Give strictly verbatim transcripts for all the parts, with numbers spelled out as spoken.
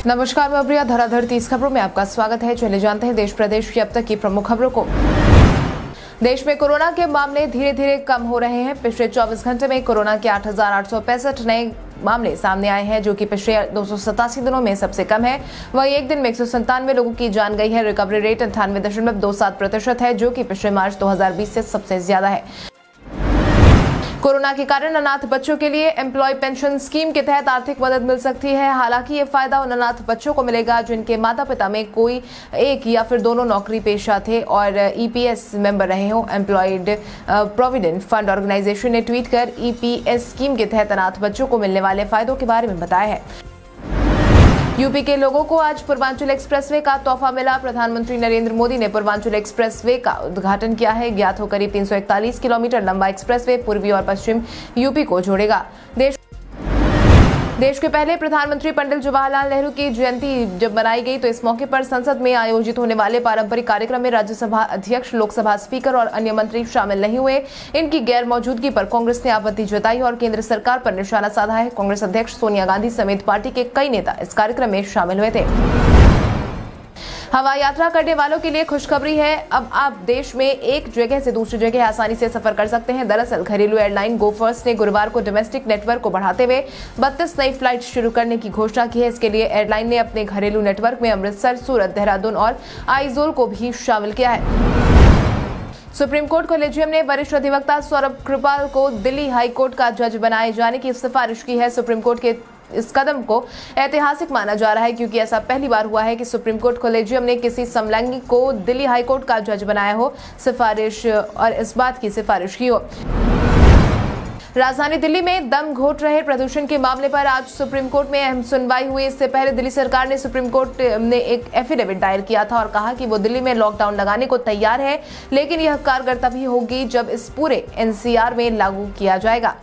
नमस्कार, मैं प्रिया। धराधर तीस खबरों में आपका स्वागत है। चले जानते हैं देश प्रदेश की अब तक की प्रमुख खबरों को। देश में कोरोना के मामले धीरे धीरे कम हो रहे हैं। पिछले चौबीस घंटे में कोरोना के आठ हजार आठ सौ पैंसठ नए मामले सामने आए हैं, जो कि पिछले दो सौ सतासी दिनों में सबसे कम है। वहीं एक दिन में एक सौ संतानवे लोगों की जान गई है। रिकवरी रेट अंठानवे दशमलव दो सात प्रतिशत है, जो कि पिछले मार्च दो हजार बीस से सबसे ज्यादा है। कोरोना के कारण अनाथ बच्चों के लिए एम्प्लॉय पेंशन स्कीम के तहत आर्थिक मदद मिल सकती है। हालांकि ये फायदा उन अनाथ बच्चों को मिलेगा जिनके माता पिता में कोई एक या फिर दोनों नौकरी पेशा थे और ईपीएस मेंबर रहे हों। एम्प्लॉयड प्रोविडेंट फंड ऑर्गेनाइजेशन ने ट्वीट कर ईपीएस स्कीम के तहत अनाथ बच्चों को मिलने वाले फायदों के बारे में बताया है। यूपी के लोगों को आज पूर्वांचल एक्सप्रेसवे का तोहफा मिला। प्रधानमंत्री नरेंद्र मोदी ने पूर्वांचल एक्सप्रेसवे का उद्घाटन किया है। ज्ञात हो करीब तीन सौ इकतालीस किलोमीटर लंबा एक्सप्रेसवे पूर्वी और पश्चिम यूपी को जोड़ेगा। देश देश के पहले प्रधानमंत्री पंडित जवाहरलाल नेहरू की जयंती जब मनाई गई, तो इस मौके पर संसद में आयोजित होने वाले पारंपरिक कार्यक्रम में राज्यसभा अध्यक्ष, लोकसभा स्पीकर और अन्य मंत्री शामिल नहीं हुए। इनकी गैर मौजूदगी पर कांग्रेस ने आपत्ति जताई और केंद्र सरकार पर निशाना साधा है। कांग्रेस अध्यक्ष सोनिया गांधी समेत पार्टी के कई नेता इस कार्यक्रम में शामिल हुए थे। हवाई यात्रा करने वालों के लिए खुशखबरी है। अब आप देश में एक जगह से दूसरी जगह आसानी से सफर कर सकते हैं। दरअसल घरेलू एयरलाइन गो फर्स्ट ने गुरुवार को डोमेस्टिक नेटवर्क को बढ़ाते हुए बत्तीस नई फ्लाइट शुरू करने की घोषणा की है। इसके लिए एयरलाइन ने अपने घरेलू नेटवर्क में अमृतसर, सूरत, देहरादून और आइजोल को भी शामिल किया है। सुप्रीम कोर्ट कॉलेजियम ने वरिष्ठ अधिवक्ता सौरभ कृपाल को दिल्ली हाई कोर्ट का जज बनाए जाने की सिफारिश की है। सुप्रीम कोर्ट के इस कदम को ऐतिहासिक माना जा रहा है, क्योंकि ऐसा पहली बार हुआ है कि सुप्रीम कोर्ट कॉलेजियम ने किसी समलैंगिक को दिल्ली हाई कोर्ट का जज बनाया हो सिफारिश और इस बात की सिफारिश की हो। राजधानी दिल्ली में दम घोट रहे प्रदूषण के मामले पर आज सुप्रीम कोर्ट में अहम सुनवाई हुई। इससे पहले दिल्ली सरकार ने सुप्रीम कोर्ट ने एक एफिडेविट दायर किया था और कहा कि वो दिल्ली में लॉकडाउन लगाने को तैयार है, लेकिन यह कारगर तभी होगी जब इस पूरे एनसीआर में लागू किया जाएगा।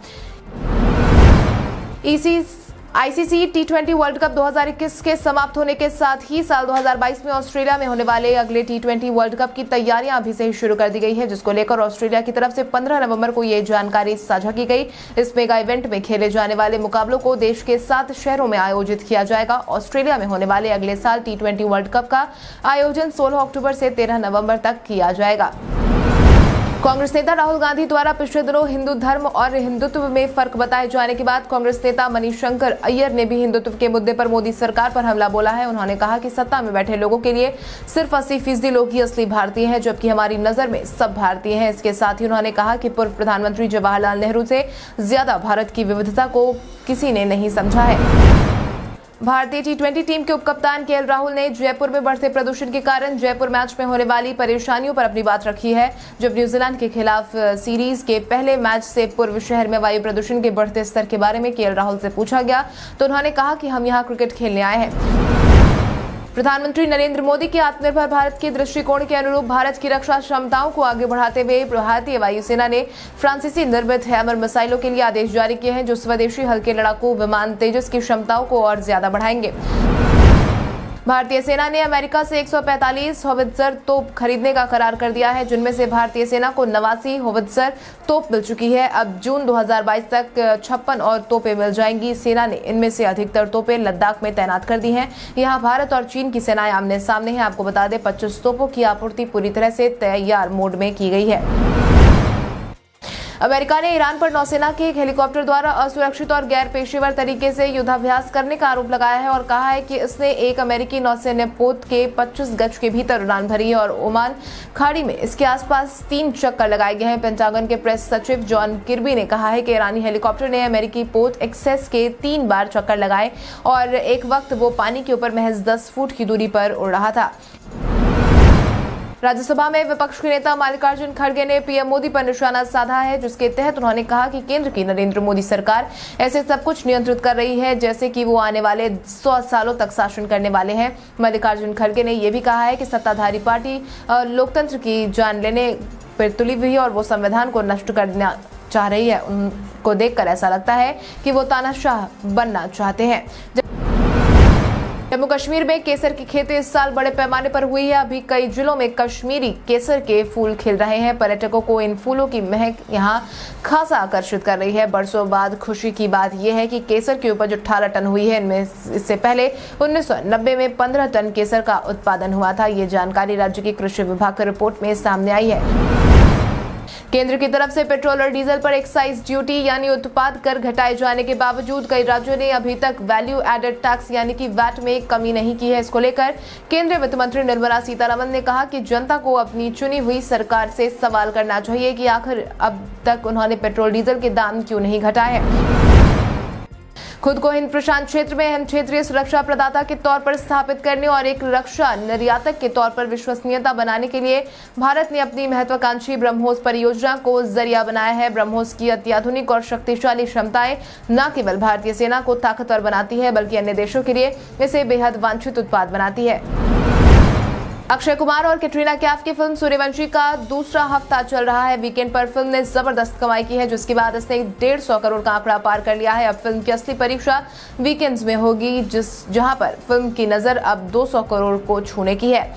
इसी ICC T twenty World Cup दो हज़ार इक्कीस के समाप्त होने के साथ ही साल दो हज़ार बाईस में ऑस्ट्रेलिया में होने वाले अगले टी ट्वेंटी वर्ल्ड कप की तैयारियां अभी से ही शुरू कर दी गई है, जिसको लेकर ऑस्ट्रेलिया की तरफ से पंद्रह नवंबर को ये जानकारी साझा की गई। इस मेगा इवेंट में खेले जाने वाले मुकाबलों को देश के सात शहरों में आयोजित किया जाएगा। ऑस्ट्रेलिया में होने वाले अगले साल टी ट्वेंटी वर्ल्ड कप का आयोजन सोलह अक्टूबर से तेरह नवम्बर तक किया जाएगा। कांग्रेस नेता राहुल गांधी द्वारा पिछले दिनों हिंदू धर्म और हिंदुत्व में फर्क बताए जाने के बाद कांग्रेस नेता मणिशंकर अय्यर ने भी हिंदुत्व के मुद्दे पर मोदी सरकार पर हमला बोला है। उन्होंने कहा कि सत्ता में बैठे लोगों के लिए सिर्फ अस्सी फीसदी लोग ही असली भारतीय हैं, जबकि हमारी नजर में सब भारतीय हैं। इसके साथ ही उन्होंने कहा कि पूर्व प्रधानमंत्री जवाहरलाल नेहरू से ज्यादा भारत की विविधता को किसी ने नहीं समझा है। भारतीय टी ट्वेंटी टीम के उपकप्तान केएल राहुल ने जयपुर में बढ़ते प्रदूषण के कारण जयपुर मैच में होने वाली परेशानियों पर अपनी बात रखी है। जब न्यूजीलैंड के खिलाफ सीरीज के पहले मैच से पूर्व शहर में वायु प्रदूषण के बढ़ते स्तर के बारे में केएल राहुल से पूछा गया, तो उन्होंने कहा कि हम यहाँ क्रिकेट खेलने आए हैं। प्रधानमंत्री नरेंद्र मोदी के आत्मनिर्भर भारत के दृष्टिकोण के अनुरूप भारत की रक्षा क्षमताओं को आगे बढ़ाते हुए भारतीय वायुसेना ने फ्रांसीसी निर्मित हैमर मिसाइलों के लिए आदेश जारी किए हैं, जो स्वदेशी हल्के लड़ाकू विमान तेजस की क्षमताओं को और ज्यादा बढ़ाएंगे। भारतीय सेना ने अमेरिका से एक सौ पैंतालीस होवित्जर तोप खरीदने का करार कर दिया है, जिनमें से भारतीय सेना को नवासी होवित्जर तोप मिल चुकी है। अब जून दो हज़ार बाईस तक छप्पन और तोपें मिल जाएंगी। सेना ने इनमें से अधिकतर तोपें लद्दाख में तैनात कर दी हैं। यहाँ भारत और चीन की सेनाएं आमने सामने हैं। आपको बता दें, पच्चीस तोपों की आपूर्ति पूरी तरह से तैयार मोड में की गई है। अमेरिका ने ईरान पर नौसेना के एक हेलीकॉप्टर द्वारा असुरक्षित और गैर पेशेवर तरीके से युद्धाभ्यास करने का आरोप लगाया है और कहा है कि इसने एक अमेरिकी नौसैन्य पोत के पच्चीस गज के भीतर उड़ान भरी है और ओमान खाड़ी में इसके आसपास तीन चक्कर लगाए गए हैं। पेंटागन के प्रेस सचिव जॉन किर्बी ने कहा है कि ईरानी हेलीकॉप्टर ने अमेरिकी पोत एक्सेस के तीन बार चक्कर लगाए और एक वक्त वो पानी के ऊपर महज दस फुट की दूरी पर उड़ रहा था। राज्यसभा में विपक्ष के नेता मल्लिकार्जुन खड़गे ने पीएम मोदी पर निशाना साधा है, जिसके तहत उन्होंने कहा कि केंद्र की नरेंद्र मोदी सरकार ऐसे सब कुछ नियंत्रित कर रही है जैसे कि वो आने वाले सौ सालों तक शासन करने वाले हैं। मल्लिकार्जुन खड़गे ने यह भी कहा है कि सत्ताधारी पार्टी लोकतंत्र की जान लेने पर तुली हुई है और वो संविधान को नष्ट करना चाह रही है। उनको देखकर ऐसा लगता है कि वो तानाशाह बनना चाहते हैं। जम्मू कश्मीर में केसर की खेती इस साल बड़े पैमाने पर हुई है। अभी कई जिलों में कश्मीरी केसर के फूल खिल रहे हैं। पर्यटकों को इन फूलों की महक यहां खासा आकर्षित कर रही है। बरसों बाद खुशी की बात यह है कि केसर की उपज अठारह टन हुई है। इनमें इससे पहले उन्नीस सौ नब्बे में पंद्रह टन केसर का उत्पादन हुआ था। ये जानकारी राज्य की कृषि विभाग की रिपोर्ट में सामने आई है। केंद्र की तरफ से पेट्रोल और डीजल पर एक्साइज ड्यूटी यानी उत्पाद कर घटाए जाने के बावजूद कई राज्यों ने अभी तक वैल्यू एडेड टैक्स यानी कि वैट में कमी नहीं की है। इसको लेकर केंद्रीय वित्त मंत्री निर्मला सीतारमण ने कहा कि जनता को अपनी चुनी हुई सरकार से सवाल करना चाहिए कि आखिर अब तक उन्होंने पेट्रोल डीजल के दाम क्यों नहीं घटाए हैं। खुद को हिंद प्रशांत क्षेत्र में अहम क्षेत्रीय सुरक्षा प्रदाता के तौर पर स्थापित करने और एक रक्षा निर्यातक के तौर पर विश्वसनीयता बनाने के लिए भारत ने अपनी महत्वाकांक्षी ब्रह्मोस परियोजना को जरिया बनाया है। ब्रह्मोस की अत्याधुनिक और शक्तिशाली क्षमताएं न केवल भारतीय सेना को ताकतवर बनाती है बल्कि अन्य देशों के लिए इसे बेहद वांछित उत्पाद बनाती है। अक्षय कुमार और कैटरीना कैफ की फिल्म सूर्यवंशी का दूसरा हफ्ता चल रहा है। वीकेंड पर फिल्म ने जबरदस्त कमाई की है, जिसके बाद इसने डेढ़ सौ करोड़ का आंकड़ा पार कर लिया है। अब फिल्म की असली परीक्षा वीकेंड्स में होगी, जिस जहां पर फिल्म की नजर अब दो सौ करोड़ को छूने की है।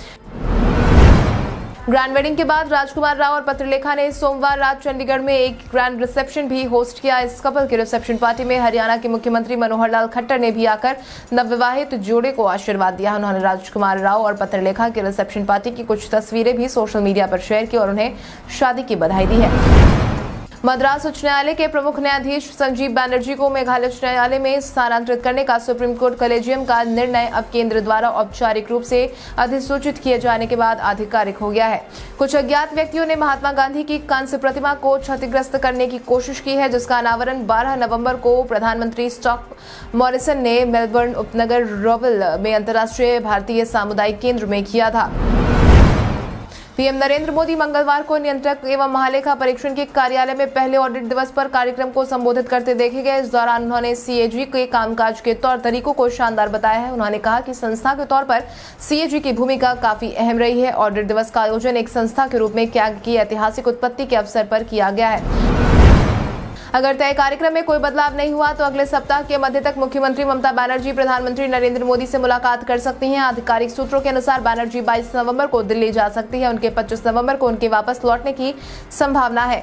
ग्रैंड वेडिंग के बाद राजकुमार राव और पत्रलेखा ने सोमवार रात चंडीगढ़ में एक ग्रैंड रिसेप्शन भी होस्ट किया। इस कपल की रिसेप्शन पार्टी में हरियाणा के मुख्यमंत्री मनोहर लाल खट्टर ने भी आकर नवविवाहित जोड़े को आशीर्वाद दिया। उन्होंने राजकुमार राव और पत्रलेखा की रिसेप्शन पार्टी की कुछ तस्वीरें भी सोशल मीडिया पर शेयर की और उन्हें शादी की बधाई दी है। मद्रास उच्च न्यायालय के प्रमुख न्यायाधीश संजीव बैनर्जी को मेघालय उच्च न्यायालय में स्थानांतरित करने का सुप्रीम कोर्ट कलेजियम का निर्णय अब केंद्र द्वारा औपचारिक रूप से अधिसूचित किए जाने के बाद आधिकारिक हो गया है। कुछ अज्ञात व्यक्तियों ने महात्मा गांधी की कांस्य प्रतिमा को क्षतिग्रस्त करने की कोशिश की है, जिसका अनावरण बारह नवंबर को प्रधानमंत्री स्कॉट मॉरिसन ने मेलबर्न उपनगर रोविल में अंतर्राष्ट्रीय भारतीय सामुदायिक केंद्र में किया था। पीएम नरेंद्र मोदी मंगलवार को नियंत्रक एवं महालेखा परीक्षण के कार्यालय में पहले ऑडिट दिवस पर कार्यक्रम को संबोधित करते देखे गए। इस दौरान उन्होंने सीएजी के कामकाज के तौर तरीकों को शानदार बताया है। उन्होंने कहा कि संस्था के तौर पर सीएजी की भूमिका काफी अहम रही है। ऑडिट दिवस का आयोजन एक संस्था के रूप में त्याग की ऐतिहासिक उत्पत्ति के अवसर पर किया गया है। अगर तय कार्यक्रम में कोई बदलाव नहीं हुआ तो अगले सप्ताह के मध्य तक मुख्यमंत्री ममता बनर्जी प्रधानमंत्री नरेंद्र मोदी से मुलाकात कर सकती हैं। आधिकारिक सूत्रों के अनुसार बनर्जी बाईस नवंबर को दिल्ली जा सकती है। उनके पच्चीस नवंबर को उनके वापस लौटने की संभावना है।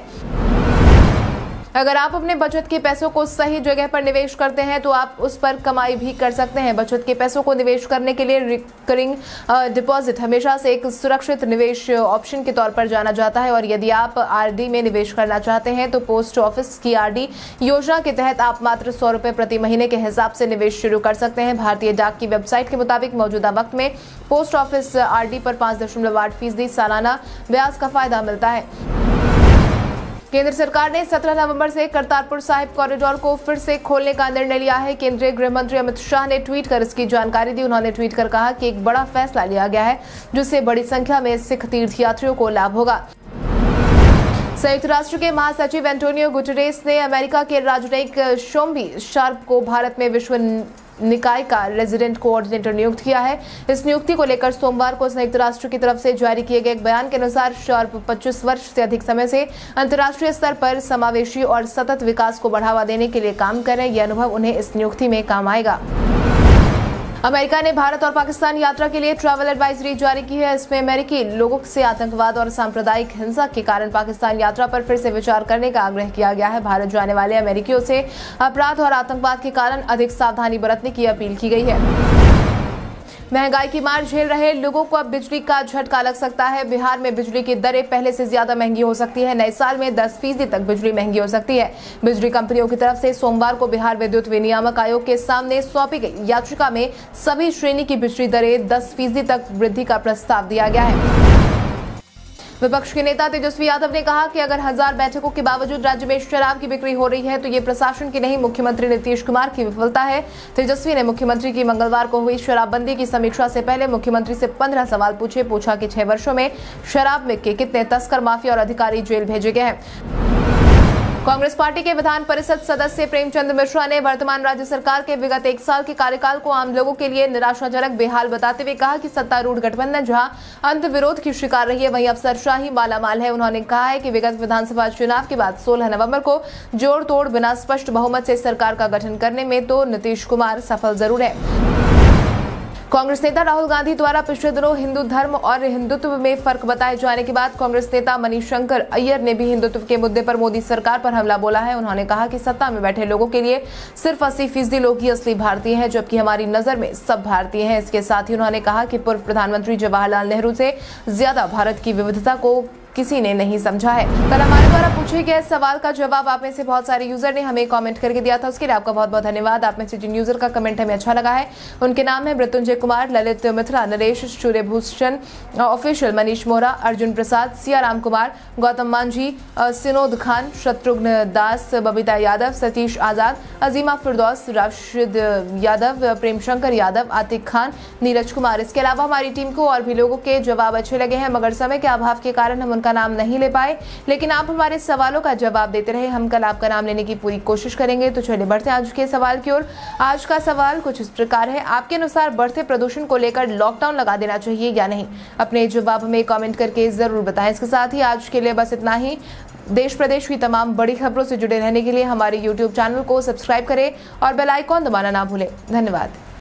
अगर आप अपने बचत के पैसों को सही जगह पर निवेश करते हैं तो आप उस पर कमाई भी कर सकते हैं। बचत के पैसों को निवेश करने के लिए रिकरिंग डिपॉजिट हमेशा से एक सुरक्षित निवेश ऑप्शन के तौर पर जाना जाता है और यदि आप आरडी में निवेश करना चाहते हैं तो पोस्ट ऑफिस की आरडी योजना के तहत आप मात्र सौ रुपए प्रति महीने के हिसाब से निवेश शुरू कर सकते हैं। भारतीय डाक की वेबसाइट के मुताबिक मौजूदा वक्त में पोस्ट ऑफिस आरडी पर पांच दशमलव आठ फीसदी सालाना ब्याज का फायदा मिलता है। केंद्र सरकार ने सत्रह नवंबर से करतारपुर साहिब कॉरिडोर को फिर से खोलने का निर्णय लिया है। केंद्रीय गृह मंत्री अमित शाह ने ट्वीट कर इसकी जानकारी दी। उन्होंने ट्वीट कर कहा कि एक बड़ा फैसला लिया गया है जिससे बड़ी संख्या में सिख तीर्थयात्रियों को लाभ होगा। संयुक्त राष्ट्र के महासचिव एंटोनियो गुटेरेस ने अमेरिका के राजनयिक शोम्बी शार्प को भारत में विश्व निकाय का रेजिडेंट कोऑर्डिनेटर नियुक्त किया है। इस नियुक्ति को लेकर सोमवार को संयुक्त राष्ट्र की तरफ से जारी किए गए एक बयान के अनुसार शार्प पच्चीस वर्ष से अधिक समय से अंतर्राष्ट्रीय स्तर पर समावेशी और सतत विकास को बढ़ावा देने के लिए काम कर रहे हैं। यह अनुभव उन्हें इस नियुक्ति में काम आएगा। अमेरिका ने भारत और पाकिस्तान यात्रा के लिए ट्रैवल एडवाइजरी जारी की है। इसमें अमेरिकी लोगों से आतंकवाद और सांप्रदायिक हिंसा के कारण पाकिस्तान यात्रा पर फिर से विचार करने का आग्रह किया गया है। भारत जाने वाले अमेरिकियों से अपराध और आतंकवाद के कारण अधिक सावधानी बरतने की अपील की गई है। महंगाई की मार झेल रहे लोगों को अब बिजली का झटका लग सकता है। बिहार में बिजली की दरें पहले से ज्यादा महंगी हो सकती है। नए साल में दस फीसदी तक बिजली महंगी हो सकती है। बिजली कंपनियों की तरफ से सोमवार को बिहार विद्युत विनियामक आयोग के सामने सौंपी गई याचिका में सभी श्रेणी की बिजली दरें दस फीसदी तक वृद्धि का प्रस्ताव दिया गया है। विपक्ष के नेता तेजस्वी यादव ने कहा कि अगर हजार बैठकों के बावजूद राज्य में शराब की बिक्री हो रही है तो ये प्रशासन की नहीं, मुख्यमंत्री नीतीश कुमार की विफलता है। तेजस्वी ने मुख्यमंत्री की मंगलवार को हुई शराबबंदी की समीक्षा से पहले मुख्यमंत्री से पंद्रह सवाल पूछे। पूछा कि छह वर्षों में शराब में के कितने तस्कर, माफिया और अधिकारी जेल भेजे गए हैं। कांग्रेस पार्टी के विधान परिषद सदस्य प्रेमचंद मिश्रा ने वर्तमान राज्य सरकार के विगत एक साल के कार्यकाल को आम लोगों के लिए निराशाजनक, बेहाल बताते हुए कहा कि सत्तारूढ़ गठबंधन जहां अंत विरोध की शिकार रही है वहीं अफसरशाही मालामाल है। उन्होंने कहा है कि विगत विधानसभा चुनाव के बाद सोलह नवंबर को जोड़ तोड़ बिना स्पष्ट बहुमत से सरकार का गठन करने में तो नीतीश कुमार सफल जरूर है। कांग्रेस नेता राहुल गांधी द्वारा पिछले दिनों हिंदू धर्म और हिंदुत्व में फर्क बताए जाने के बाद कांग्रेस नेता मणिशंकर अय्यर ने भी हिंदुत्व के मुद्दे पर मोदी सरकार पर हमला बोला है। उन्होंने कहा कि सत्ता में बैठे लोगों के लिए सिर्फ अस्सी फीसदी लोग ही असली भारतीय हैं, जबकि हमारी नजर में सब भारतीय हैं। इसके साथ ही उन्होंने कहा कि पूर्व प्रधानमंत्री जवाहरलाल नेहरू से ज्यादा भारत की विविधता को किसी ने नहीं समझा है। कल हमारे द्वारा पूछे गए सवाल का जवाब आप में से बहुत सारे यूजर ने हमें कमेंट करके दिया था, उसके लिए आपका बहुत बहुत धन्यवाद। आप में से जिन यूजर का कमेंट हमें अच्छा लगा है उनके नाम है मृत्युंजय कुमार, ललित मित्रा, नरेश सूर्यभूषण ऑफिशियल, मनीष मोहरा, अर्जुन प्रसाद, सियाराम कुमार, गौतम मांझी, सिनोद खान, शत्रुघ्न दास, बबीता यादव, सतीश आजाद, अजीमा फिरदौस, राशिद यादव, प्रेम शंकर यादव, आतिक खान, नीरज कुमार। इसके अलावा हमारी टीम को और भी लोगों के जवाब अच्छे लगे हैं, मगर समय के अभाव के कारण हम का नाम नहीं ले पाए, लेकिन आप हमारे सवालों का जवाब देते रहे। हम कल आपका नाम लेने की पूरी कोशिश करेंगे। तो चलिए बढ़ते हैं आज के सवाल की ओर। आज का सवाल कुछ इस प्रकार है, आपके अनुसार बढ़ते प्रदूषण को लेकर लॉकडाउन लगा देना चाहिए या नहीं? अपने जवाब हमें कमेंट करके जरूर बताएं। इसके साथ ही आज के लिए बस इतना ही। देश प्रदेश की तमाम बड़ी खबरों से जुड़े रहने के लिए हमारे यूट्यूब चैनल को सब्सक्राइब करें और बेल आइकॉन दबाना ना भूलें। धन्यवाद।